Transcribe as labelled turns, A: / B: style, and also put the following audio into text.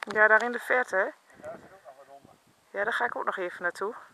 A: Ja, daar in de verte.
B: En daar zit ook nog wat onder.
A: Ja, daar ga ik ook nog even naartoe.